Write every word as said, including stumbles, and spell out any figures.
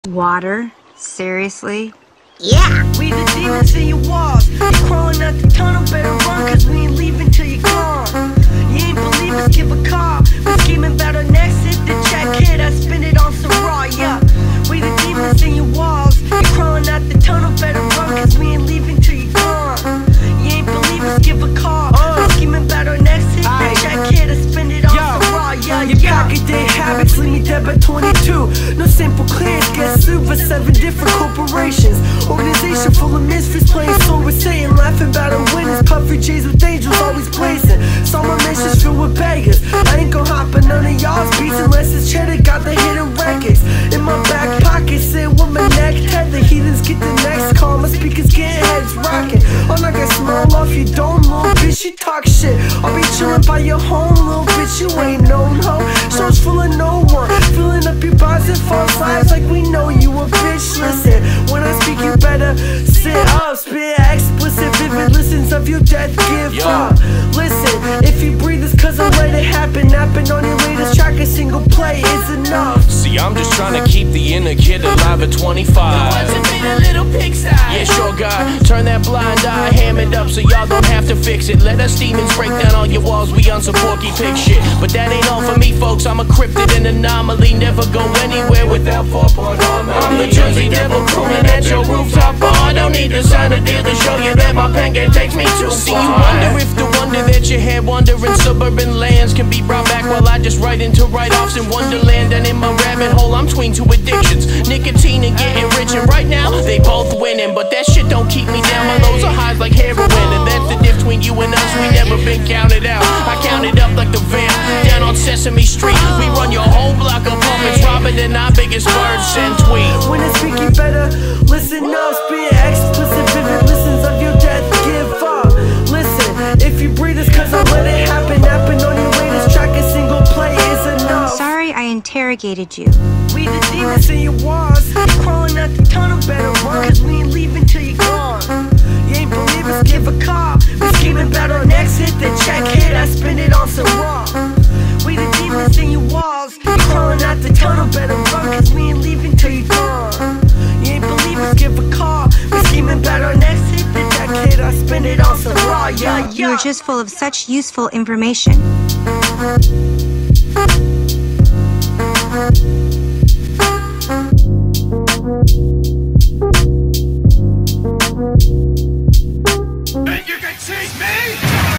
Water? Seriously? Yeah! We the demons in your walls. You crawling out the tunnel, better run, cause we ain't leaving till you're gone. You ain't believe us, give a call. We're scheming about our next hit, the check hit, I spend it on some raw, yeah. We the demons in your walls. You crawling out the tunnel, better run, cause we ain't leaving till you're gone. You ain't believe us, give a call. We're scheming about our next hit, the check hit, I spend it on some raw, yeah, your yeah. pocket day habits leave me dead by twenty-two. No simple clears, get sued by seven different corporations. Organization full of misfits playing soul with Satan, laughing about our winners. Puffy J's with angels always blazing. Saw my missions filled with beggars. I ain't gon' hop on none of y'all's beats unless it's cheddar. Got the hidden records in my back pocket, sitting with my neck tether. Heathens get the next call, my speakers getting heads rocking. All I got small off your dome, little bitch, you talk shit. I'll be chillin' by your home, little bitch, you ain't known hoe. Shows full of no one, filling up your bars and false lives like we know you a bitch. Listen, when I speak you better sit up, spit explicit, vivid listens of your death, give up. Listen, if you breathe it's cause I let it happen. Napping on your latest track, a single play is enough. See, I'm just trying to keep the inner kid alive at twenty-five. What's it been a little pigsty? Yeah, sure, God, turn that blind eye, ham it up so y'all don't have to fix it. Let us demons break down all your walls, we on some Porky Pig shit. But that ain't all for me, folks, I'm a cryptid and anomaly. Never go anywhere without four-point harmony. I'm the Jersey Devil crooning at your rooftop bar. I don't need to sign a deal to show you that my pen game takes me too far. See, you wonder if the wonder that you had wandering suburban lands can be brought back while I just write into write-offs in Wonderland. And in my rabbit hole, I'm tween two addictions, nicotine and getting rich. And right now, they both winning, but that shit don't keep me down. My lows are highs like heroin, and that's the difference between you and us. We never been counted out. I counted up like the vamp down on Sesame Street. We run your whole block of puppets, robbing and our biggest birds send tweets. When I speak you better listen up, spit explicit, vivid listens of your death, give up. Listen, if you breathe it's cause I let it happen. Napping on your latest track, a single play is enough. Sorry I interrogated you. We the demons in your walls. You crawling out the tunnel, better run, cause we ain't leaving till you're gone. You ain't believe us, give a call. We're scheming about our next hit, the check hit, I spend it on some raw. We the demons in your walls. You crawling out the tunnel, better run, cause we ain't leaving till you're gone. You ain't believe us, give a call. We're scheming about our next hit, the check hit, I spend it on some raw, yeah, yeah. You were just full of such useful information.